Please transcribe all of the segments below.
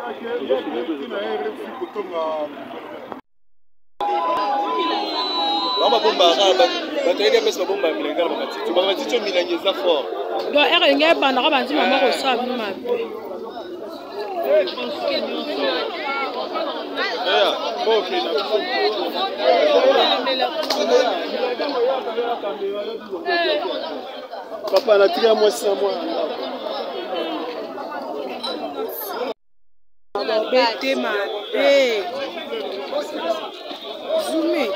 Papa, la tire à moi, c'est à moi. Zoom it.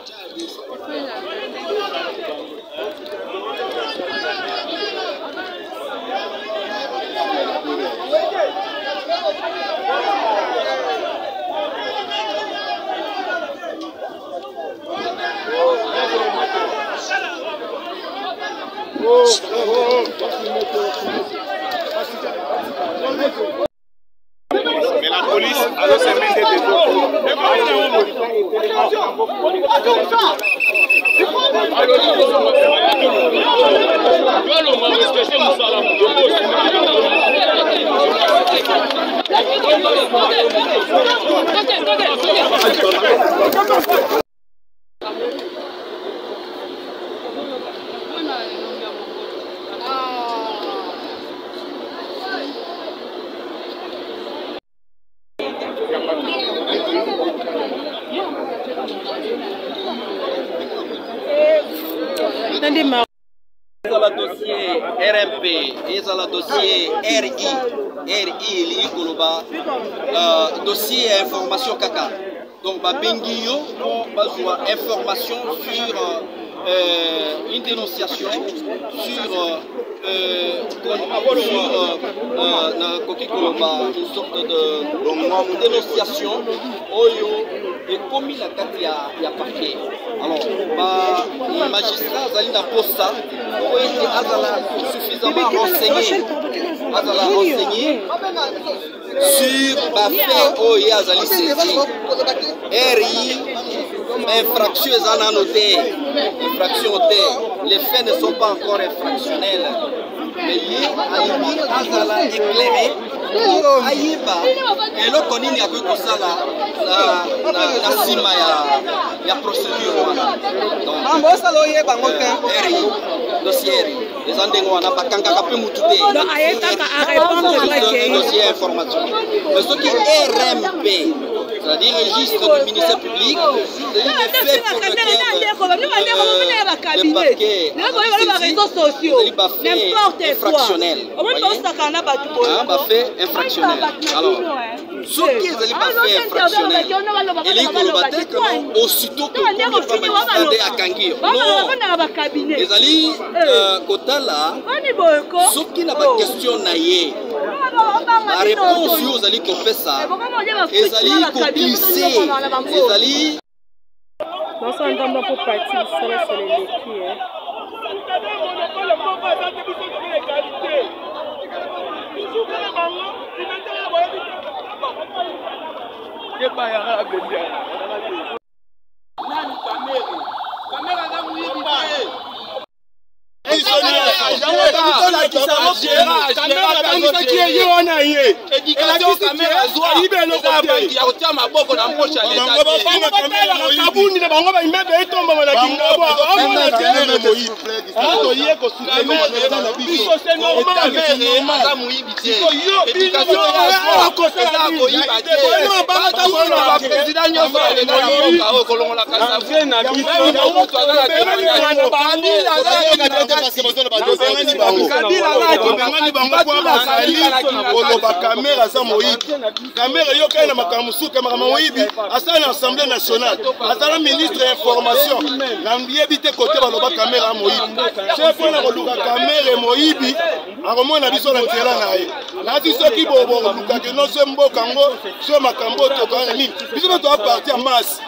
Mais la police, alors c'est même des Le dossier RMP et le dossier RI dossier information caca. Donc Bengio pour information sur une dénonciation sur une sorte de dénonciation et commis la carte il y a parquet. Alors le magistrat Zalina Posta suffisamment renseigné sur fait Oya Zali saisi RI infraction est noté infraction les faits ne sont pas encore infractionnels mais alibi azala éclairé ayiba et le konini a vu que ça la sima ya procédure donc dossier les andengo wana bakanga ka pe mutute donc ayetaka a répondre dossier information mais ce qui est RMP c'est-à-dire registre du ministère public c'est une fait pour lequel le parquet n'importe infractionnel fait infractionnel alors ce qui est fait infractionnel il est colobaté comme aussitôt que le à Kangir non les alliés Kotala ce qui n'a pas question naïe la réponse aux alliés qu'on fait ça les alliés qu'on glissé les alliés dans son temps pour partir sur les léquis caméra ça caméra yo kana makamusu caméra moyibi asa na assemblée nationale asa na ministre information na mbiyebite côté baloba caméra moyibi chef na koluka caméra moyibi akomona biso na tela na ye na biso ki bobo luka ke no se mboka ngo so makambo to kana nini biso to partir en masse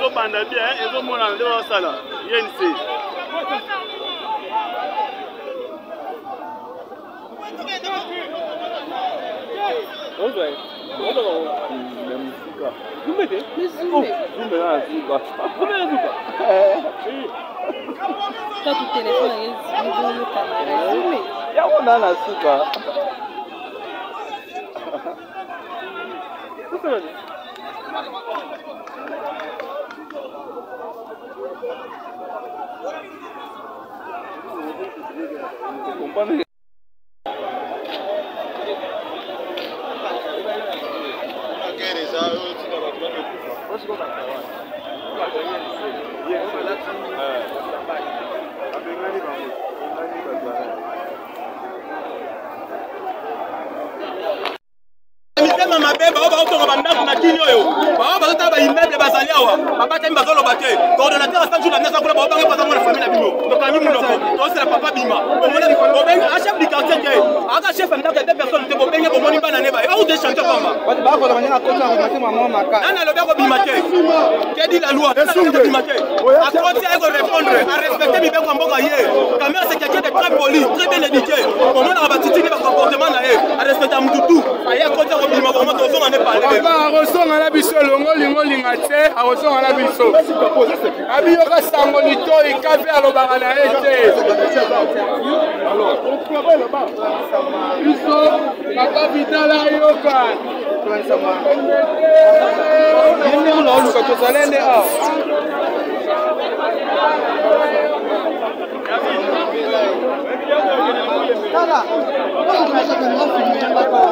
ezobanda bien ezomona nde basala INC. Voilà.